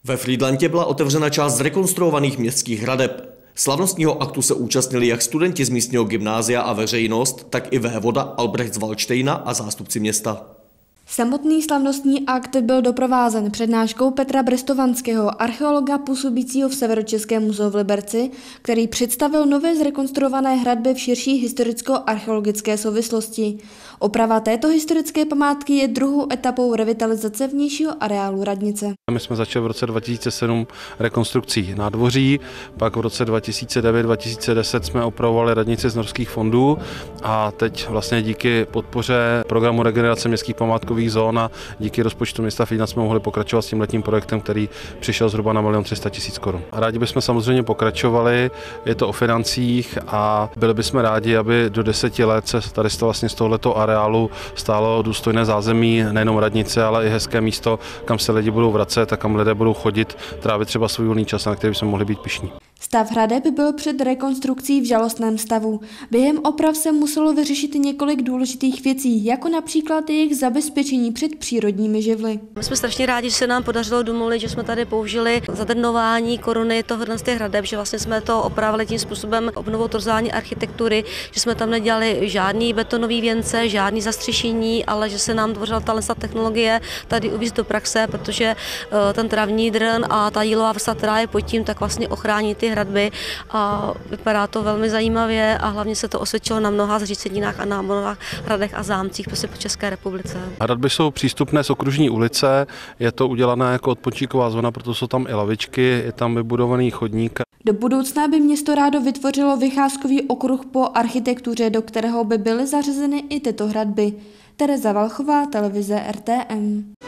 Ve Frýdlantě byla otevřena část zrekonstruovaných městských hradeb. Slavnostního aktu se účastnili jak studenti z místního gymnázia a veřejnost, tak i vévoda Albrecht z Valdštejna a zástupci města. Samotný slavnostní akt byl doprovázen přednáškou Petra Brestovanského, archeologa působícího v Severočeském muzeu v Liberci, který představil nové zrekonstruované hradby v širší historicko-archeologické souvislosti. Oprava této historické památky je druhou etapou revitalizace vnějšího areálu radnice. My jsme začali v roce 2007 rekonstrukcí nádvoří, pak v roce 2009-2010 jsme opravovali radnici z norských fondů a teď vlastně díky podpoře programu regenerace městských památkových zón a díky rozpočtu města Frýdlant jsme mohli pokračovat s tím letním projektem, který přišel zhruba na 1 300 000 korun. Rádi bychom samozřejmě pokračovali, je to o financích a byli bychom rádi, aby do 10 let se tady vlastně z tohoto areálu stálo důstojné zázemí, nejenom radnice, ale i hezké místo, kam se lidi budou vracet a kam lidé budou chodit, trávit třeba svůj volný čas, na který bychom mohli být pyšní. Stav hradeb byl před rekonstrukcí v žalostném stavu. Během oprav se muselo vyřešit několik důležitých věcí, jako například jejich zabezpečení před přírodními živly. My jsme strašně rádi, že se nám podařilo domluvit, že jsme tady použili zadrnování koruny z těch hradeb, že vlastně jsme to opravili tím způsobem obnovou torzální architektury, že jsme tam nedělali žádný betonový věnce, žádný zastřešení, ale že se nám tvořila ta technologie tady uvést do praxe, protože ten travní drn a ta jílová vrstva, která je pod tím, tak vlastně ochrání ty hradby a vypadá to velmi zajímavě a hlavně se to osvědčilo na mnoha zříceninách a na mnoha hradech a zámcích prostě po České republice. Hradby jsou přístupné z okružní ulice, je to udělané jako odpočinková zóna, proto jsou tam i lavičky, je tam vybudovaný chodník. Do budoucna by město rádo vytvořilo vycházkový okruh po architektuře, do kterého by byly zařazeny i tyto hradby. Tereza Valchová, televize RTM.